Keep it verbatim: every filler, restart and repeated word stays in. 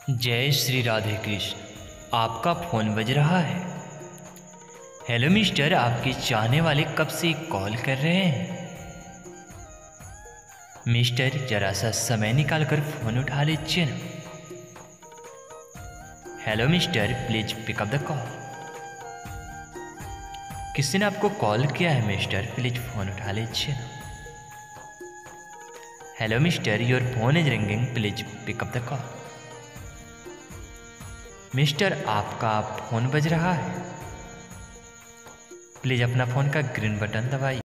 जय श्री राधे कृष्ण। आपका फ़ोन बज रहा है। हेलो मिस्टर, आपके चाहने वाले कब से कॉल कर रहे हैं। मिस्टर, जरा सा समय निकाल कर फ़ोन उठा लीजिए ना। Hello mister, please pick up the call. किसी ने आपको कॉल किया है मिस्टर, प्लीज फ़ोन उठा लीजिए ना। Hello mister, your phone is ringing, please pick up the call. Mister, आपका फ़ोन बज रहा है, प्लीज़ अपना फ़ोन का ग्रीन बटन दबाइए।